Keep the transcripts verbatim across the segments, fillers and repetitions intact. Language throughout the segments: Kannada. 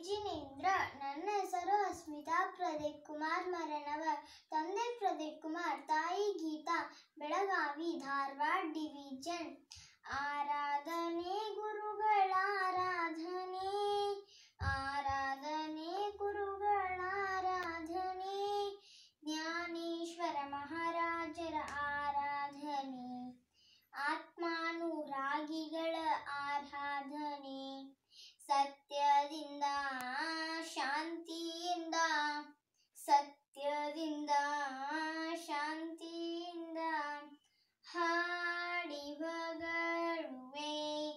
ಜಿನೇಂದ್ರ. ನನ್ನ ಹೆಸರು ಅಸ್ಮಿತಾ ಪ್ರದೀಪ್ ಕುಮಾರ್ ಮರನವರ್. ತಂದೆ ಪ್ರದೀಪ್ ಕುಮಾರ್, ತಾಯಿ ಗೀತಾ, ಬೆಳಗಾವಿ ಧಾರವಾಡ ಡಿವಿಜನ್. ಆರಾಧನೆ ಗುರುಗಳ ಆರಾಧನೆ, ಆರಾಧನೆ ಗುರುಗಳ ಆರಾಧನೆ, ಜ್ಞಾನೇಶ್ವರ ಮಹಾರಾಜರ ಆರಾಧನೆ, ಆತ್ಮಾನುರಾಗಿಗಳ ಆರಾಧನೆ, ಸತ್ಯದಿಂದ ಶಾಂತಿಯಿಂದ, ಸತ್ಯದಿಂದ ಶಾಂತಿಯಿಂದ ಹಾಡಿ ಹೊಗಳುವೆ,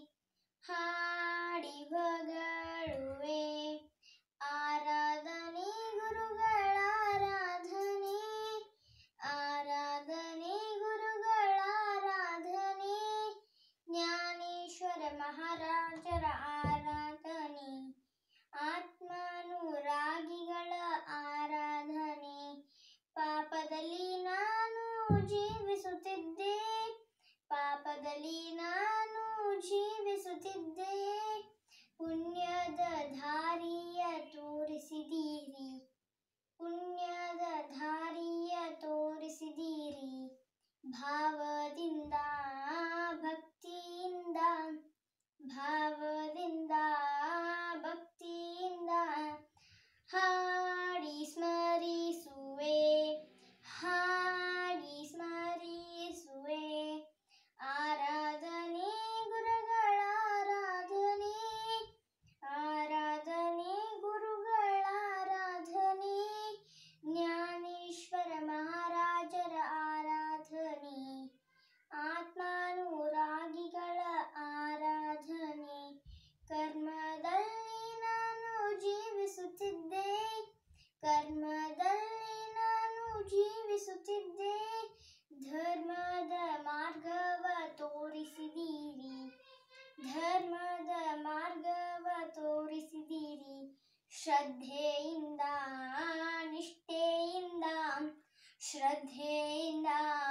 ಹಾಡಿ ಹೊಗಳುವೆ. ಆರಾಧನೆ ಗುರುಗಳ ಆರಾಧನೆ, ಆರಾಧನೆ ಗುರುಗಳ ಆರಾಧನೆ, ಜ್ಞಾನೇಶ್ವರ ಮಹಾರಾಜರ ಆರಾಧನೆ, ಆತ್ಮಾನುರಾಗಿಗಳ ಆರಾಧನೆ. ಪಾಪದಲ್ಲಿ ನಾನು ಜೀವಿಸುತ್ತಿದ್ದೆ, ಪಾಪದಲ್ಲಿ ನಾನು ಜೀವಿಸುತ್ತಿದ್ದೆ, ಪುಣ್ಯದ ದಾರಿಯ ತೋರಿಸಿದ್ದೀರಿ, ಪುಣ್ಯದ ದಾರಿಯ ತೋರಿಸಿದ್ದೀರಿ. ಭಾವದಿಂದ ಭಕ್ತಿಯಿಂದ, ಭಾವದಿಂದ ಭಕ್ತಿಯಿಂದ ಹಾಡಿ ಸ್ಮರಿಸುವೆ, ಹಾಡಿ ಸ್ಮರಿಸುವೆ. ಆರಾಧನೆ ಗುರುಗಳ ಆರಾಧನೆ, ಆರಾಧನೆ ಗುರುಗಳ ಆರಾಧನೆ, ಜ್ಞಾನೇಶ್ವರ ಮಹಾರಾಜರ ಆರಾಧನೆ, ಆತ್ಮಾನುರಾಗಿಗಳ ಆರಾಧನೆ. ಕರ್ಮದಲ್ಲಿ ನಾನು ಜೀವಿಸುತ್ತಿದ್ದೆ, ಕರ್ಮದಲ್ಲಿ ನಾನು ಜೀವಿಸುತ್ತಿದ್ದೆ, ಧರ್ಮದ ಮಾರ್ಗವ ತೋರಿಸಿದ್ದೀರಿ, ಧರ್ಮದ ಮಾರ್ಗವ ತೋರಿಸಿದ್ದೀರಿ. ಶ್ರದ್ಧೆಯಿಂದ ನಿಷ್ಠೆಯಿಂದ, ಶ್ರದ್ಧೆಯಿಂದ